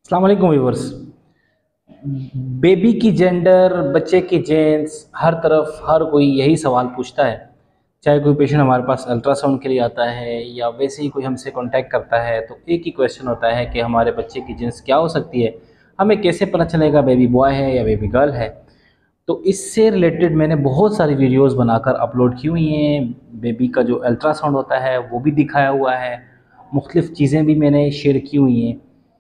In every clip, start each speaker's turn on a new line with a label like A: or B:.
A: अस्सलाम वालेकुम viewers. Baby की जेंडर, बच्चे की जेंस, हर तरफ हर कोई यही सवाल पूछता है। चाहे कोई पेशेंट हमारे पास अल्ट्रासाउंड के लिए आता है या वैसे ही कोई हमसे कांटेक्ट करता है तो एक ही क्वेश्चन होता है कि हमारे बच्चे की जेंस क्या हो सकती है, हमें कैसे पता चलेगा बेबी बॉय है या बेबी गर्ल है। तो इससे रिलेटेड मैंने बहुत सारी वीडियोस बनाकर अपलोड की हुई हैं। बेबी का जो अल्ट्रासाउंड होता है वो भी दिखाया हुआ है, मुख्तलिफ़ चीज़ें भी मैंने शेयर की हुई हैं।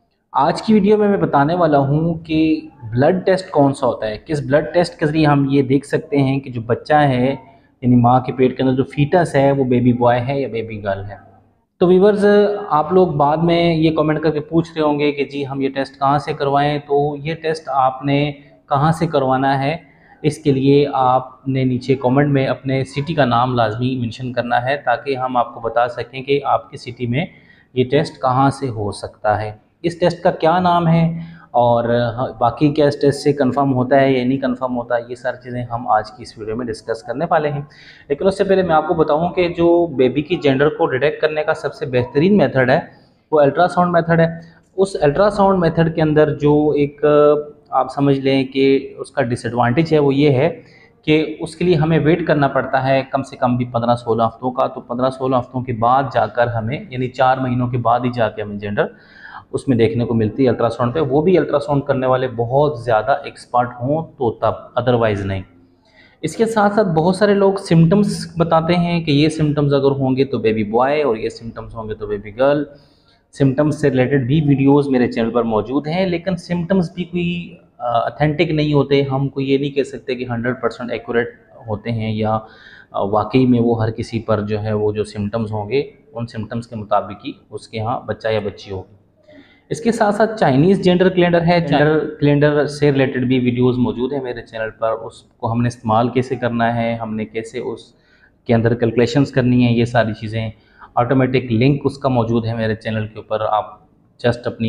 A: आज की वीडियो में मैं बताने वाला हूँ कि ब्लड टेस्ट कौन सा होता है, किस ब्लड टेस्ट के ज़रिए हम ये देख सकते हैं कि जो बच्चा है यानी माँ के पेट के अंदर जो फीटस है वो बेबी बॉय है या बेबी गर्ल है। तो व्यूवर्स, आप लोग बाद में ये कमेंट करके पूछ रहे होंगे कि जी हम ये टेस्ट कहाँ से करवाएं। तो ये टेस्ट आपने कहाँ से करवाना है, इसके लिए आपने नीचे कमेंट में अपने सिटी का नाम लाजमी मेंशन करना है ताकि हम आपको बता सकें कि आपकी सिटी में ये टेस्ट कहाँ से हो सकता है, इस टेस्ट का क्या नाम है और बाकी क्या इस टेस्ट से कंफर्म होता है या नहीं कंफर्म होता है। ये सारी चीज़ें हम आज की इस वीडियो में डिस्कस करने वाले हैं। लेकिन उससे पहले मैं आपको बताऊं कि जो बेबी की जेंडर को डिटेक्ट करने का सबसे बेहतरीन मेथड है वो अल्ट्रासाउंड मेथड है। उस अल्ट्रासाउंड मेथड के अंदर जो एक आप समझ लें कि उसका डिसएडवांटेज है वो ये है कि उसके लिए हमें वेट करना पड़ता है कम से कम भी 15-16 हफ्तों का। तो 15-16 हफ्तों के बाद जाकर हमें, यानी 4 महीनों के बाद ही जाके हमें जेंडर उसमें देखने को मिलती है अल्ट्रासाउंड पे। वो भी अल्ट्रासाउंड करने वाले बहुत ज़्यादा एक्सपर्ट हों तो तब, अदरवाइज़ नहीं। इसके साथ साथ बहुत सारे लोग सिम्टम्स बताते हैं कि ये सिम्टम्स अगर होंगे तो बेबी बॉय और ये सिम्टम्स होंगे तो बेबी गर्ल। सिम्टम्स से रिलेटेड भी वीडियोस मेरे चैनल पर मौजूद हैं, लेकिन सिम्टम्स भी कोई अथेंटिक नहीं होते। हम कोई ये नहीं कह सकते कि 100% एक्यूरेट होते हैं या वाकई में वो हर किसी पर जो है वो जो सिम्टम्स होंगे उन सिम्टम्स के मुताबिक ही उसके यहाँ बच्चा या बच्ची होगी। इसके साथ साथ चाइनीज़ जेंडर कैलेंडर है, जेंडर कैलेंडर से रिलेटेड भी वीडियोस मौजूद है मेरे चैनल पर। उसको हमने इस्तेमाल कैसे करना है, हमने कैसे उसके अंदर कैलकुलेशंस करनी है, ये सारी चीज़ें ऑटोमेटिक लिंक उसका मौजूद है मेरे चैनल के ऊपर। आप जस्ट अपनी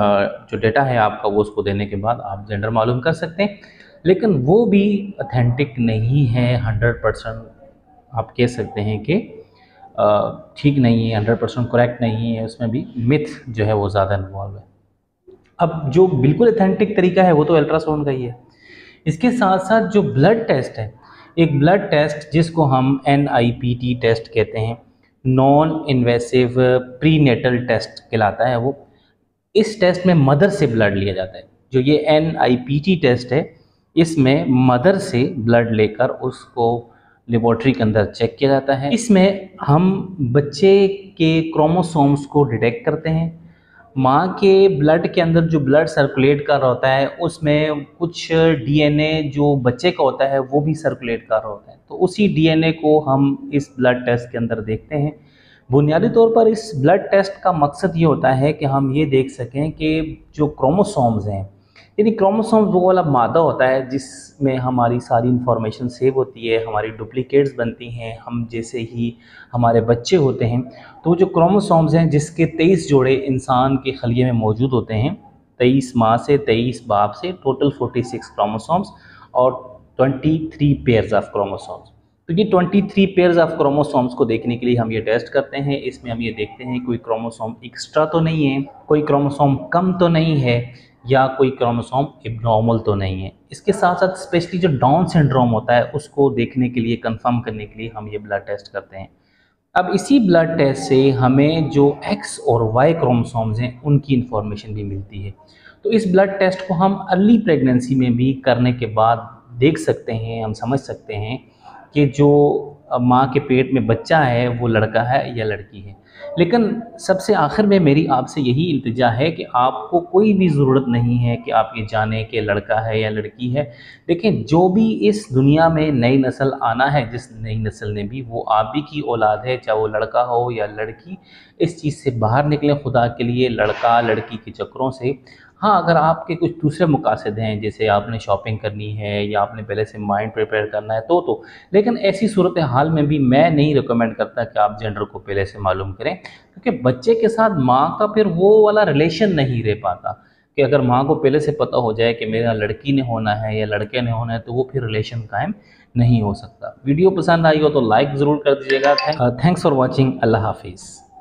A: जो डेटा है आपका वो उसको देने के बाद आप जेंडर मालूम कर सकते हैं। लेकिन वो भी अथेंटिक नहीं है, 100% आप कह सकते हैं कि ठीक नहीं है, 100% करेक्ट नहीं है। उसमें भी मिथ जो है वो ज़्यादा इन्वॉल्व है। अब जो बिल्कुल अथेंटिक तरीका है वो तो अल्ट्रासाउंड का ही है। इसके साथ साथ जो ब्लड टेस्ट है, एक ब्लड टेस्ट जिसको हम NIPT टेस्ट कहते हैं, नॉन इन्वेसिव प्रीनेटल टेस्ट कहलाता है वो। इस टेस्ट में मदर से ब्लड लिया जाता है। जो ये NIPT टेस्ट है इसमें मदर से ब्लड लेकर उसको लेबोरेटरी के अंदर चेक किया जाता है। इसमें हम बच्चे के क्रोमोसोम्स को डिटेक्ट करते हैं। माँ के ब्लड के अंदर जो ब्लड सर्कुलेट कर रहा होता है उसमें कुछ DNA जो बच्चे का होता है वो भी सर्कुलेट कर रहा होता है। तो उसी DNA को हम इस ब्लड टेस्ट के अंदर देखते हैं। बुनियादी तौर पर इस ब्लड टेस्ट का मकसद ये होता है कि हम ये देख सकें कि जो क्रोमोसोम्स हैं, यानी क्रोमोसोम्स वो वाला मादा होता है जिसमें हमारी सारी इंफॉर्मेशन सेव होती है, हमारी डुप्लीकेट्स बनती हैं हम जैसे ही हमारे बच्चे होते हैं। तो जो क्रोमोसोम्स हैं जिसके 23 जोड़े इंसान के खलिए में मौजूद होते हैं, 23 माँ से 23 बाप से, टोटल 46 क्रोमोसोम्स और 23 पेयर्स ऑफ क्रोमोसोम्स। तो ये 23 पेयर्स ऑफ क्रोमोसोम्स को देखने के लिए हम ये टेस्ट करते हैं। इसमें हम ये देखते हैं कोई क्रोमोसोम एक्स्ट्रा तो नहीं है, कोई क्रोमोसोम कम तो नहीं है, या कोई क्रोमोसोम एब्नॉर्मल तो नहीं है। इसके साथ साथ स्पेशली जो डाउन सिंड्रोम होता है उसको देखने के लिए, कंफर्म करने के लिए हम ये ब्लड टेस्ट करते हैं। अब इसी ब्लड टेस्ट से हमें जो X और Y क्रोमोसोम्स हैं उनकी इंफॉर्मेशन भी मिलती है। तो इस ब्लड टेस्ट को हम अर्ली प्रेगनेंसी में भी करने के बाद देख सकते हैं, हम समझ सकते हैं कि जो माँ के पेट में बच्चा है वो लड़का है या लड़की है। लेकिन सबसे आखिर में मेरी आपसे यही इल्तिजा है कि आपको कोई भी ज़रूरत नहीं है कि आप ये जानें कि लड़का है या लड़की है। देखें, जो भी इस दुनिया में नई नस्ल आना है, जिस नई नस्ल ने भी, वो आप ही की औलाद है, चाहे वो लड़का हो या लड़की। इस चीज़ से बाहर निकलें खुदा के लिए, लड़का लड़की के चक्करों से। हाँ, अगर आपके कुछ दूसरे मकासद हैं, जैसे आपने शॉपिंग करनी है या आपने पहले से माइंड प्रिपेयर करना है तो लेकिन ऐसी सूरत हाल में भी मैं नहीं रिकमेंड करता कि आप जेंडर को पहले से मालूम करें, क्योंकि बच्चे के साथ माँ का फिर वो वाला रिलेशन नहीं रह पाता। कि अगर माँ को पहले से पता हो जाए कि मेरा लड़की ने होना है या लड़के ने होना है तो वो फिर रिलेशन कायम नहीं हो सकता। वीडियो पसंद आई हो तो लाइक ज़रूर कर दीजिएगा। Thanks for watching. अल्लाह हाफिज़।